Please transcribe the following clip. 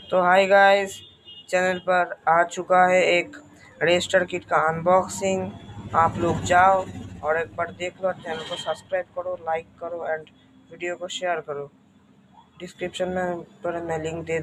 तो hi guys, channel पर आ चुका है एक रजिस्टर किट का अनबॉक्सिंग। आप लोग जाओ और एक बार देख लो, चैनल को सब्सक्राइब करो, लाइक करो एंड वीडियो को शेयर करो। डिस्क्रिप्शन में पर मैं लिंक दे